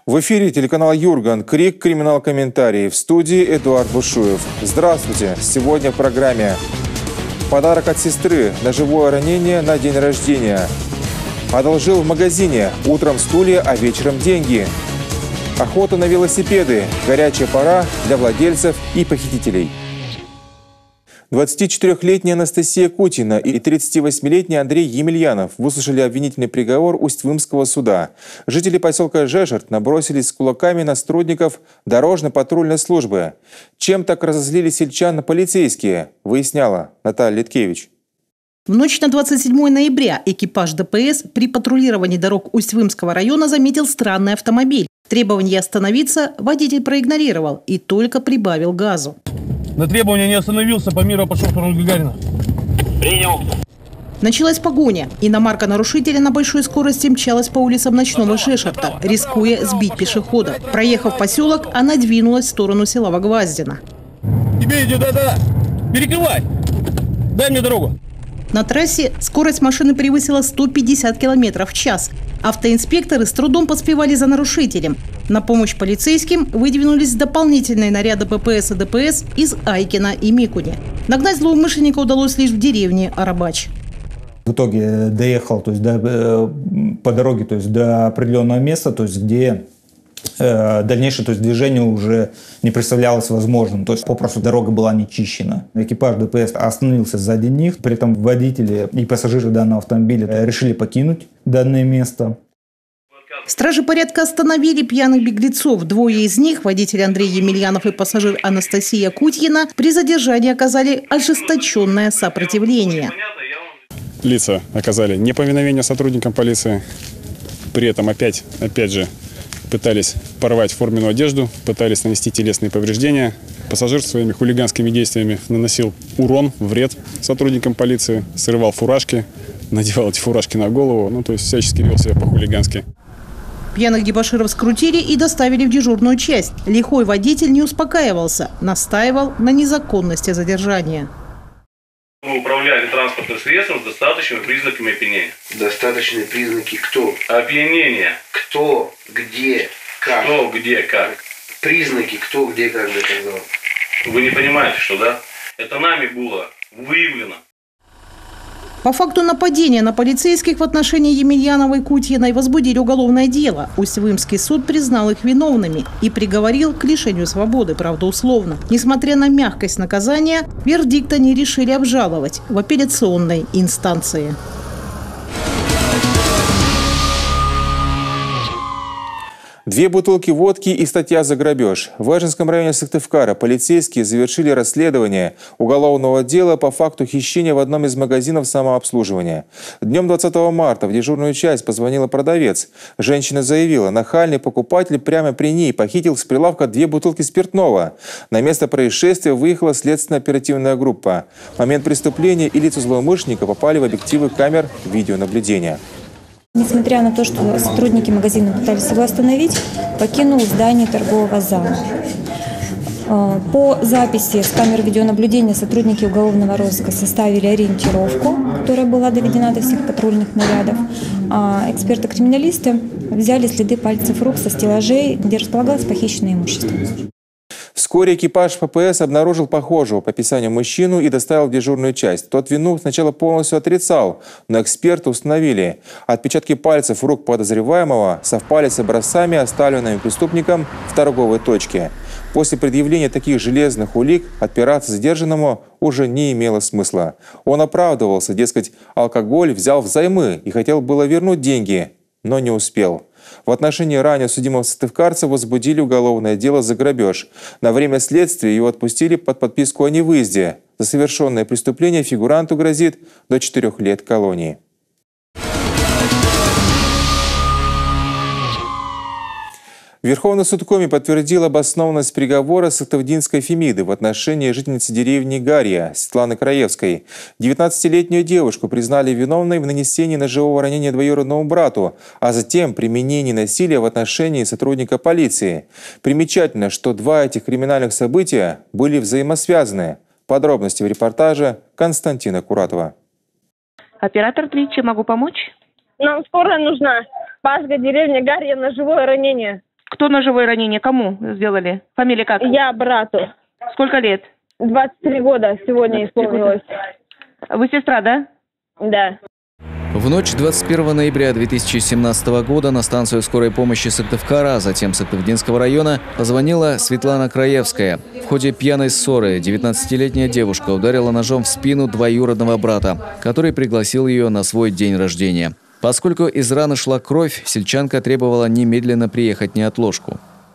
В эфире телеканал «Юрган». Крик, криминал-комментарий. В студии Эдуард Бушуев. Здравствуйте. Сегодня в программе. Подарок от сестры. Ножевое ранение на день рождения. Одолжил в магазине. Утром стулья, а вечером деньги. Охота на велосипеды. Горячая пора для владельцев и похитителей. 24-летняя Анастасия Кутина и 38-летний Андрей Емельянов выслушали обвинительный приговор Усть-Вымского суда. Жители поселка Жешерт набросились с кулаками на сотрудников дорожно-патрульной службы. Чем так разозлили сельчан полицейские, выясняла Наталья Литкевич. В ночь на 27 ноября экипаж ДПС при патрулировании дорог Усть-Вымского района заметил странный автомобиль. Требование остановиться водитель проигнорировал и только прибавил газу. На требование не остановился, по миру пошел в сторону Гагарина. Принял. Началась погоня. Иномарка нарушителя на большой скорости мчалась по улицам ночного Жешерта, рискуя сбить пешехода. Проехав поселок, она двинулась в сторону села Вогваздино. Тебе идет, да-да, перекрывай. Дай мне дорогу. На трассе скорость машины превысила 150 км в час. Автоинспекторы с трудом поспевали за нарушителем. На помощь полицейским выдвинулись дополнительные наряды ППС и ДПС из Айкина и Микуни. Нагнать злоумышленника удалось лишь в деревне Арабач. В итоге доехал по дороге до определенного места, где дальнейшее движение уже не представлялось возможным. Попросту дорога была не чищена. Экипаж ДПС остановился сзади них. При этом водители и пассажиры данного автомобиля решили покинуть данное место. Стражи порядка остановили пьяных беглецов. Двое из них, водитель Андрей Емельянов и пассажир Анастасия Кутьина, при задержании оказали ожесточенное сопротивление. Лица оказали неповиновение сотрудникам полиции. При этом опять же пытались порвать форменную одежду, пытались нанести телесные повреждения. Пассажир своими хулиганскими действиями наносил урон, вред сотрудникам полиции, срывал фуражки, надевал эти фуражки на голову, всячески вел себя по-хулигански. Пьяных дебоширов скрутили и доставили в дежурную часть. Лихой водитель не успокаивался, настаивал на незаконности задержания. Мы управляли транспортным средством с достаточными признаками опьянения. Достаточные признаки кто? Опьянение. Кто, где, как? Что, где, как? Признаки кто, где, как доказал. Вы не понимаете, что, да? Это нами было выявлено. По факту нападения на полицейских в отношении Емельянова и Кутьиной возбудили уголовное дело. Усть-Вымский суд признал их виновными и приговорил к лишению свободы, правда условно. Несмотря на мягкость наказания, вердикт они решили обжаловать в апелляционной инстанции. Две бутылки водки и статья за грабеж. В Ажинском районе Сыктывкара полицейские завершили расследование уголовного дела по факту хищения в одном из магазинов самообслуживания. Днем 20 марта в дежурную часть позвонила продавец. Женщина заявила, нахальный покупатель прямо при ней похитил с прилавка две бутылки спиртного. На место происшествия выехала следственно-оперативная группа. В момент преступления и лица злоумышленника попали в объективы камер видеонаблюдения. Несмотря на то, что сотрудники магазина пытались его остановить, покинул здание торгового зала. По записи с камер видеонаблюдения сотрудники уголовного розыска составили ориентировку, которая была доведена до всех патрульных нарядов. А эксперты-криминалисты взяли следы пальцев рук со стеллажей, где располагалось похищенное имущество. Вскоре экипаж ППС обнаружил похожего по описанию мужчину и доставил в дежурную часть. Тот вину сначала полностью отрицал, но эксперты установили. Отпечатки пальцев рук подозреваемого совпали с образцами, оставленными преступником в торговой точке. После предъявления таких железных улик отпираться задержанному уже не имело смысла. Он оправдывался, дескать, алкоголь взял взаймы и хотел было вернуть деньги, но не успел. В отношении ранее судимого сыктывкарца возбудили уголовное дело за грабеж. На время следствия его отпустили под подписку о невыезде. За совершенное преступление фигуранту грозит до 4 лет колонии. Верховный суд Коми подтвердил обоснованность приговора Сыктывдинской Фемиды в отношении жительницы деревни Гарья Светланы Краевской. 19-летнюю девушку признали виновной в нанесении ножевого ранения двоюродному брату, а затем применении насилия в отношении сотрудника полиции. Примечательно, что два этих криминальных события были взаимосвязаны. Подробности в репортаже Константина Куратова. Оператор 3, чем могу помочь? Нам скорая нужна. Пашка, деревня Гарья, ножевое ранение. Кто ножевое ранение? Кому сделали? Фамилия как? Я брату. Сколько лет? 23 года сегодня исполнилось. Вы сестра, да? Да. В ночь 21 ноября 2017 года на станцию скорой помощи Сыктывкара, а затем Сыктывдинского района, позвонила Светлана Краевская. В ходе пьяной ссоры 19-летняя девушка ударила ножом в спину двоюродного брата, который пригласил ее на свой день рождения. Поскольку из раны шла кровь, сельчанка требовала немедленно приехать неотложку.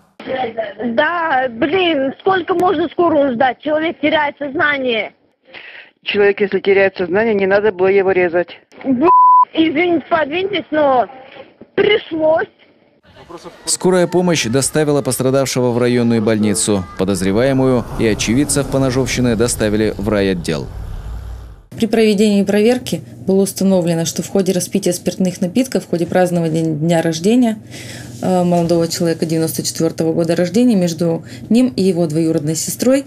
Да, блин, сколько можно скорую ждать? Человек теряет сознание. Человек, если теряет сознание, не надо было его резать. Извините, подвиньтесь, но пришлось. Скорая помощь доставила пострадавшего в районную больницу. Подозреваемую и очевидцев поножовщины доставили в райотдел. При проведении проверки было установлено, что в ходе распития спиртных напитков, в ходе празднования дня рождения молодого человека 94 года рождения, между ним и его двоюродной сестрой,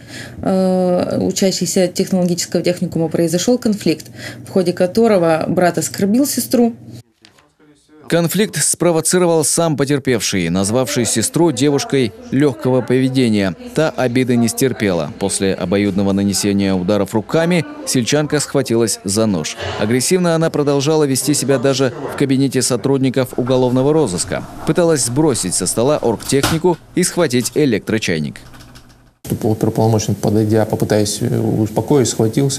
учащейся технологического техникума, произошел конфликт, в ходе которого брат оскорбил сестру. Конфликт спровоцировал сам потерпевший, назвавший сестру девушкой легкого поведения. Та обиды не стерпела. После обоюдного нанесения ударов руками сельчанка схватилась за нож. Агрессивно она продолжала вести себя даже в кабинете сотрудников уголовного розыска. Пыталась сбросить со стола оргтехнику и схватить электрочайник. Оперуполномоченный, подойдя, попытаясь успокоить, схватил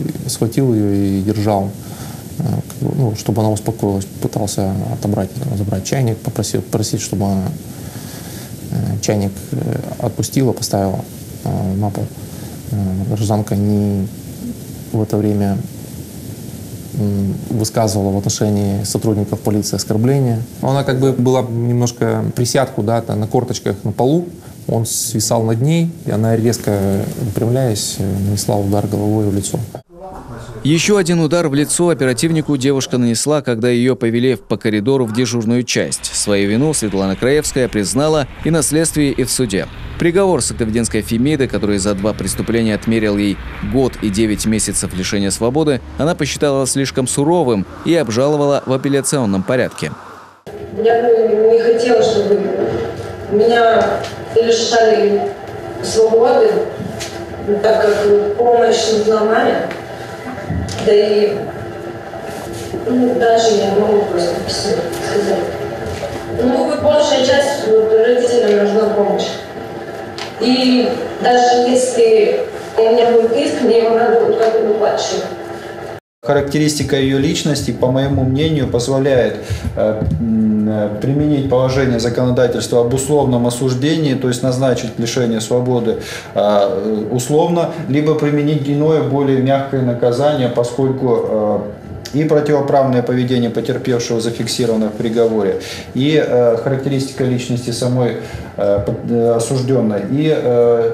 ее и держал. Чтобы она успокоилась, пытался забрать чайник, попросить, чтобы она чайник отпустила, поставила на пол. Гражданка в это время высказывала в отношении сотрудников полиции оскорбления. Она была немножко присядку, на корточках на полу. Он свисал над ней, и она, резко выпрямляясь, нанесла удар головой в лицо. Еще один удар в лицо оперативнику девушка нанесла, когда ее повели по коридору в дежурную часть. Свою вину Светлана Краевская признала и на следствии, и в суде. Приговор Сыктывдинской Фемиды, который за 2 преступления отмерил ей год и 9 месяцев лишения свободы, она посчитала слишком суровым и обжаловала в апелляционном порядке. Я бы не хотела, чтобы меня лишали свободы, так как помощь нужна маме. Да и дальше я не могу просто сказать. Большая часть родителям нужна помощь. И даже если у меня будет иск, мне его надо будет как-то выплачивать. Характеристика ее личности, по моему мнению, позволяет применить положение законодательства об условном осуждении, то есть назначить лишение свободы условно, либо применить иное, более мягкое наказание, поскольку и противоправное поведение потерпевшего зафиксировано в приговоре, и характеристика личности самой осужденной, и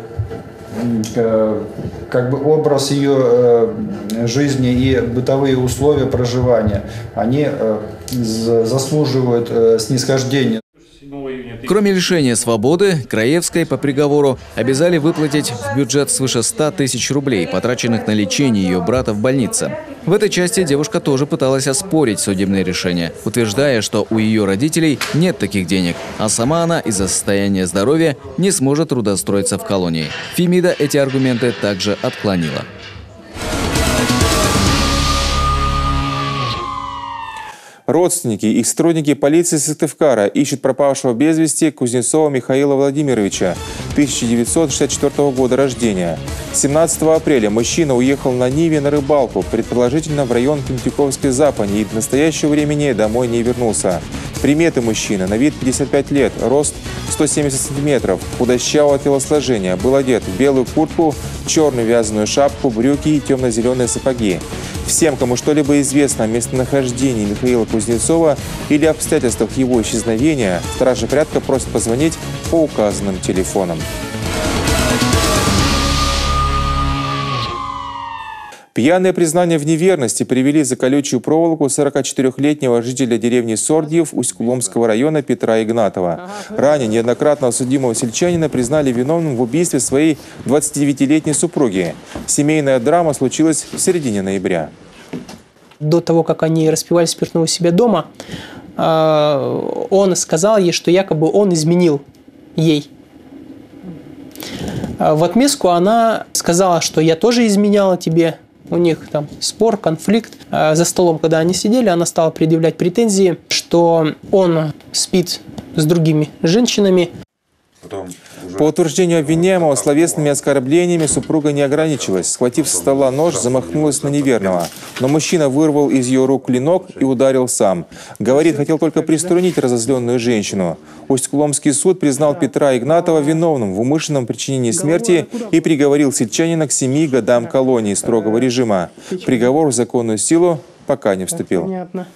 образ ее жизни и бытовые условия проживания, они заслуживают снисхождения. Кроме лишения свободы, Краевской по приговору обязали выплатить в бюджет свыше 100 тысяч рублей, потраченных на лечение ее брата в больнице. В этой части девушка тоже пыталась оспорить судебное решение, утверждая, что у ее родителей нет таких денег, а сама она из-за состояния здоровья не сможет трудоустроиться в колонии. Фемида эти аргументы также отклонила. Родственники и сотрудники полиции Сыктывкара ищут пропавшего без вести Кузнецова Михаила Владимировича, 1964 года рождения. 17 апреля мужчина уехал на Ниве на рыбалку, предположительно в район Пентюковской Запани, и до настоящего времени домой не вернулся. Приметы мужчины: на вид 55 лет, рост 170 сантиметров, худощавого телосложения, был одет в белую куртку, черную вязаную шапку, брюки и темно-зеленые сапоги. Всем, кому что-либо известно о местонахождении Михаила Кузнецова или обстоятельствах его исчезновения, стражи порядка просят позвонить по указанным телефонам. Пьяные признания в неверности привели за колючую проволоку 44-летнего жителя деревни Сордьев Усть-Куломского района Петра Игнатова. Ранее неоднократно судимого сельчанина признали виновным в убийстве своей 29-летней супруги. Семейная драма случилась в середине ноября. До того, как они распивали спиртное у себя дома, он сказал ей, что якобы он изменил ей. В отместку она сказала, что я тоже изменяла тебе. У них там спор, конфликт. За столом, когда они сидели, она стала предъявлять претензии, что он спит с другими женщинами. По утверждению обвиняемого, словесными оскорблениями супруга не ограничилась. Схватив со стола нож, замахнулась на неверного. Но мужчина вырвал из ее рук клинок и ударил сам. Говорит, хотел только приструнить разозленную женщину. Усть-Куломский суд признал Петра Игнатова виновным в умышленном причинении смерти и приговорил сельчанина к 7 годам колонии строгого режима. Приговор в законную силу пока не вступил.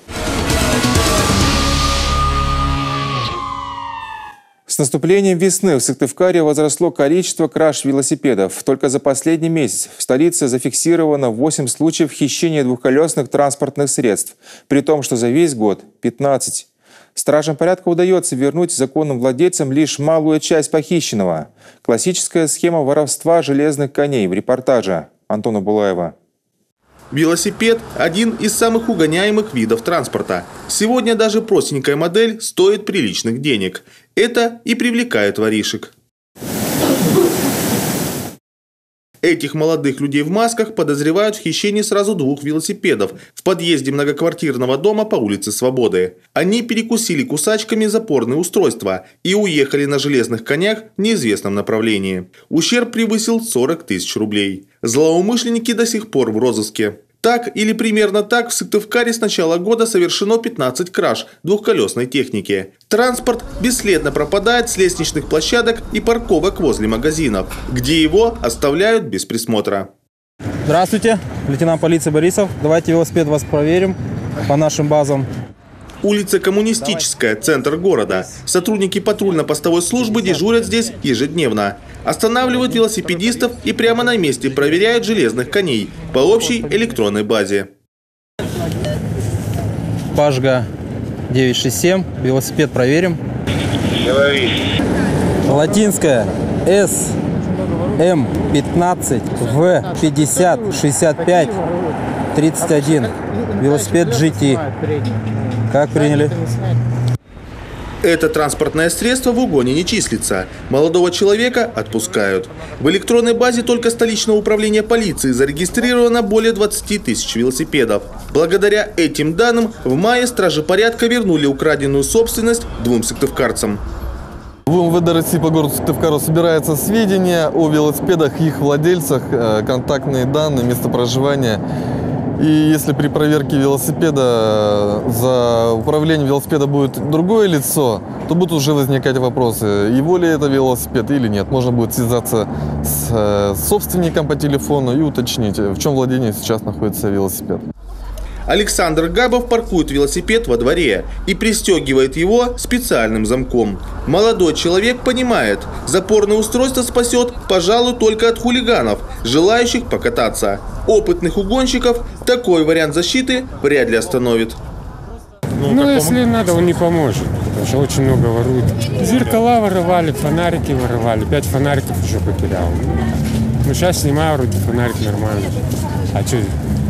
С наступлением весны в Сыктывкаре возросло количество краж велосипедов. Только за последний месяц в столице зафиксировано 8 случаев хищения двухколесных транспортных средств, при том, что за весь год 15. Стражам порядка удается вернуть законным владельцам лишь малую часть похищенного. Классическая схема воровства железных коней в репортаже Антона Булаева. Велосипед – один из самых угоняемых видов транспорта. Сегодня даже простенькая модель стоит приличных денег. Это и привлекает воришек. Этих молодых людей в масках подозревают в хищении сразу 2 велосипедов в подъезде многоквартирного дома по улице Свободы. Они перекусили кусачками запорные устройства и уехали на железных конях в неизвестном направлении. Ущерб превысил 40 тысяч рублей. Злоумышленники до сих пор в розыске. Так или примерно так в Сыктывкаре с начала года совершено 15 краж двухколесной техники. Транспорт бесследно пропадает с лестничных площадок и парковок возле магазинов, где его оставляют без присмотра. Здравствуйте, лейтенант полиции Борисов. Давайте велосипед вас проверим по нашим базам. Улица Коммунистическая, центр города. Сотрудники патрульно-постовой службы дежурят здесь ежедневно. Останавливают велосипедистов и прямо на месте проверяют железных коней по общей электронной базе. Пажга 967. Велосипед проверим. Латинская С М15 В 50 65 31. Велосипед GT. Как приняли? Это транспортное средство в угоне не числится. Молодого человека отпускают. В электронной базе только столичного управления полиции зарегистрировано более 20 тысяч велосипедов. Благодаря этим данным в мае стражи порядка вернули украденную собственность 2 сыктывкарцам. В МВД России по городу Сыктывкару собираются сведения о велосипедах, их владельцах, контактные данные, место проживания. И если при проверке велосипеда за управлением велосипеда будет другое лицо, то будут уже возникать вопросы, его ли это велосипед или нет. Можно будет связаться с собственником по телефону и уточнить, в чем владении сейчас находится велосипед. Александр Габов паркует велосипед во дворе и пристегивает его специальным замком. Молодой человек понимает, запорное устройство спасет, пожалуй, только от хулиганов, желающих покататься. Опытных угонщиков такой вариант защиты вряд ли остановит. Если надо, он не поможет, потому что очень много воруют. Зеркала воровали, фонарики воровали, 5 фонариков еще потерял. Ну, сейчас снимаю, вроде фонарик нормально. А что?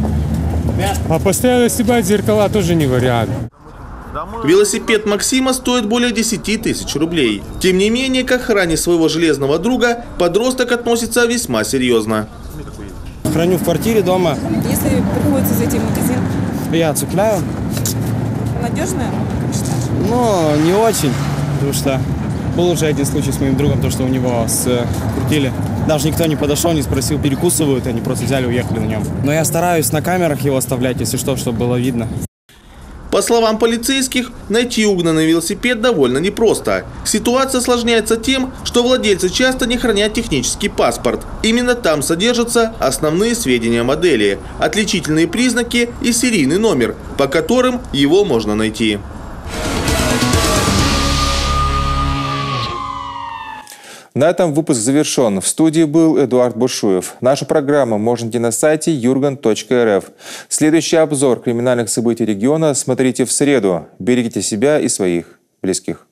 А постоянно снимать зеркала тоже не вариант. Велосипед Максима стоит более 10 тысяч рублей. Тем не менее, к охране своего железного друга подросток относится весьма серьезно. Храню в квартире дома. Если приходится зайти в магазин? Я цепляю. Надежная? Но не очень, потому что был уже один случай с моим другом, то, что у него скрутили. Даже никто не подошел, не спросил, перекусывают, они просто взяли и уехали на нем. Но я стараюсь на камерах его оставлять, если что, чтобы было видно. По словам полицейских, найти угнанный велосипед довольно непросто. Ситуация осложняется тем, что владельцы часто не хранят технический паспорт. Именно там содержатся основные сведения о модели, отличительные признаки и серийный номер, по которым его можно найти. На этом выпуск завершен. В студии был Эдуард Бушуев. Нашу программу можно найти на сайте jurgen.rf. Следующий обзор криминальных событий региона смотрите в среду. Берегите себя и своих близких.